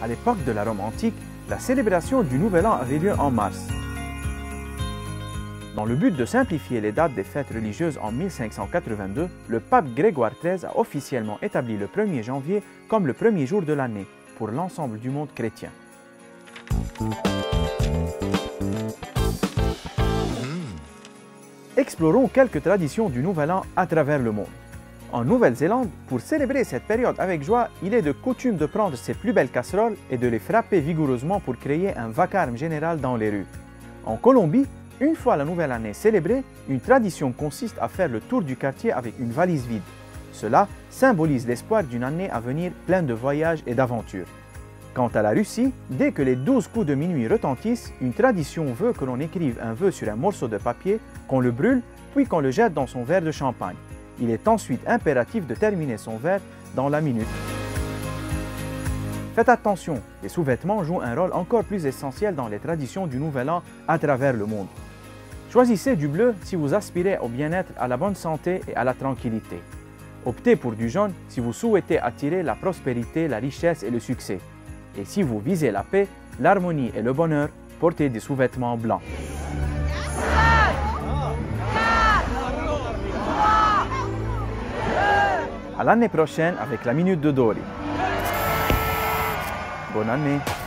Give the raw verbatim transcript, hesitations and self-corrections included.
À l'époque de la Rome antique, la célébration du Nouvel An avait lieu en mars. Dans le but de simplifier les dates des fêtes religieuses en mille cinq cent quatre-vingt-deux, le pape Grégoire treize a officiellement établi le premier janvier comme le premier jour de l'année pour l'ensemble du monde chrétien. Explorons quelques traditions du Nouvel An à travers le monde. En Nouvelle-Zélande, pour célébrer cette période avec joie, il est de coutume de prendre ses plus belles casseroles et de les frapper vigoureusement pour créer un vacarme général dans les rues. En Colombie, une fois la nouvelle année célébrée, une tradition consiste à faire le tour du quartier avec une valise vide. Cela symbolise l'espoir d'une année à venir pleine de voyages et d'aventures. Quant à la Russie, dès que les douze coups de minuit retentissent, une tradition veut que l'on écrive un vœu sur un morceau de papier, qu'on le brûle, puis qu'on le jette dans son verre de champagne. Il est ensuite impératif de terminer son verre dans la minute. Faites attention, les sous-vêtements jouent un rôle encore plus essentiel dans les traditions du Nouvel An à travers le monde. Choisissez du bleu si vous aspirez au bien-être, à la bonne santé et à la tranquillité. Optez pour du jaune si vous souhaitez attirer la prospérité, la richesse et le succès. Et si vous visez la paix, l'harmonie et le bonheur, portez des sous-vêtements blancs. À l'année prochaine avec la Minute de Dori. Bonne année!